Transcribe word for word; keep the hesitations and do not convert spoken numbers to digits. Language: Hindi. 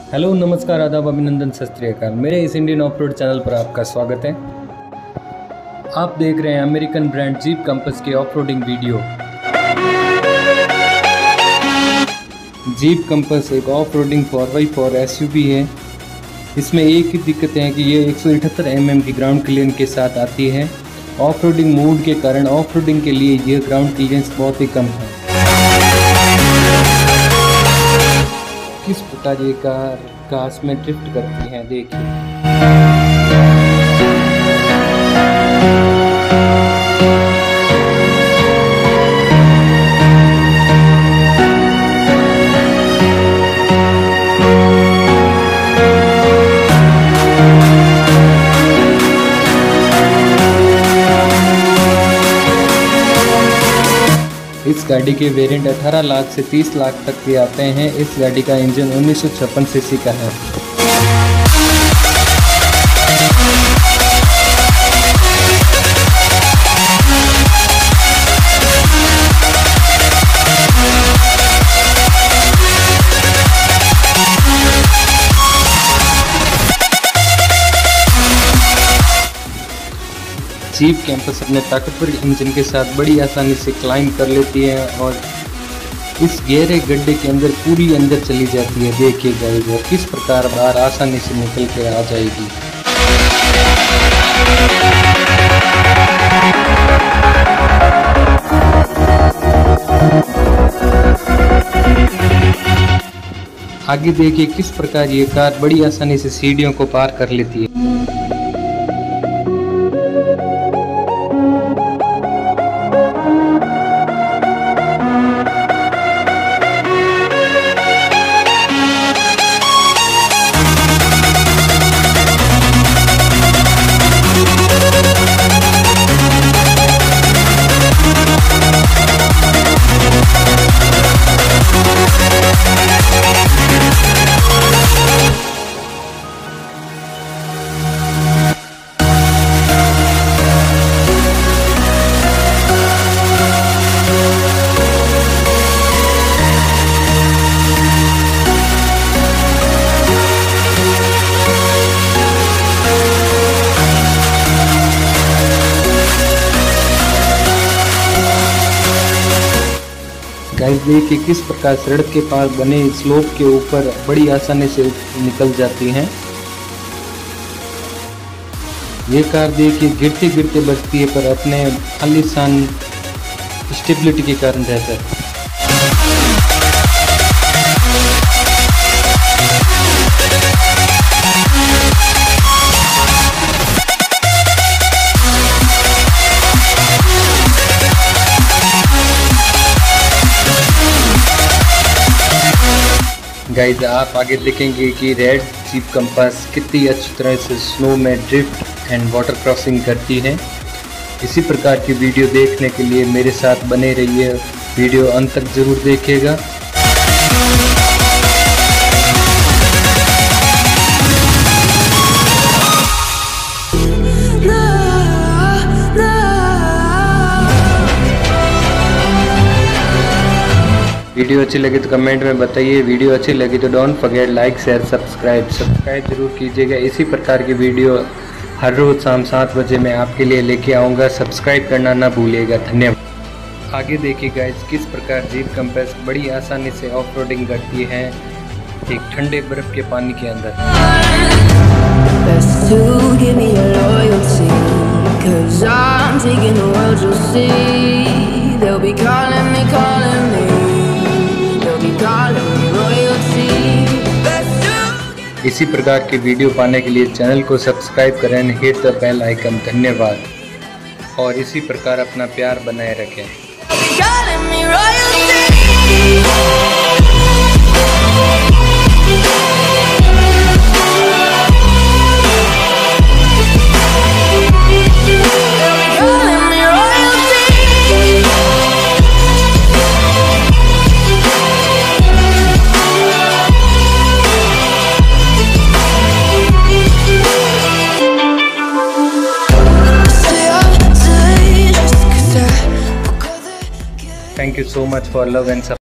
हेलो नमस्कार आदाब अभिनंदन सत श्री अकाल। मेरे इस इंडियन ऑफ रोड चैनल पर आपका स्वागत है। आप देख रहे हैं अमेरिकन ब्रांड जीप कंपास की ऑफ रोडिंग वीडियो। जीप कंपास एक off roading four by four S U V है। इसमें एक ही दिक्कत है कि ये एक सौ अठहत्तर एम एम की ग्राउंड क्लियरेंस के साथ आती है। ऑफ रोडिंग मोड के कारण ऑफ रोडिंग के लिए ये ग्राउंड क्लियरेंस बहुत ही कम है। किस प्रकार ये कार घास में ड्रिफ्ट करती हैं देखिए। इस गाड़ी के वेरिएंट अठारह लाख से तीस लाख तक के आते हैं। इस गाड़ी का इंजन उन्नीस सौ छप्पन सीसी का है। जीप कैंपस अपने ताकतवर इंजन के साथ बड़ी आसानी से क्लाइंब कर लेती है और इस गहरे गड्ढे के अंदर पूरी अंदर चली जाती है। देखिए गाइस वो किस प्रकार बाहर आसानी से निकल के आ जाएगी। आगे देखिए किस प्रकार ये कार बड़ी आसानी से सीढ़ियों को पार कर लेती है। गाइस देखिए किस प्रकार सड़क के पास बने स्लोप के ऊपर बड़ी आसानी से निकल जाती हैं। ये कार देखिए गिरते गिरते बचती है पर अपने आलीशान स्टेबिलिटी के कारण रहता है। गाइस आप आगे देखेंगे कि रेड जीप कंपास कितनी अच्छी तरह से स्नो में ड्रिफ्ट एंड वाटर क्रॉसिंग करती है। इसी प्रकार की वीडियो देखने के लिए मेरे साथ बने रहिए। वीडियो अंत तक जरूर देखिएगा। वीडियो अच्छी लगी तो कमेंट में बताइए। वीडियो अच्छी लगी तो don't forget like share subscribe subscribe जरूर कीजिएगा। इसी प्रकार की वीडियो हर रोज़ शाम सात बजे मैं आपके लिए लेके आऊँगा। सब्सक्राइब करना ना भूलिएगा। धन्यवाद। आगे देखिए गाइस किस प्रकार जीप कंपास बड़ी आसानी से ऑफ रोडिंग करती है एक ठंडे बर्फ़ के पानी के अंदर। इसी प्रकार की वीडियो पाने के लिए चैनल को सब्सक्राइब करें, हिट द बेल आइकन। धन्यवाद और इसी प्रकार अपना प्यार बनाए रखें। Thank you so much for love and support.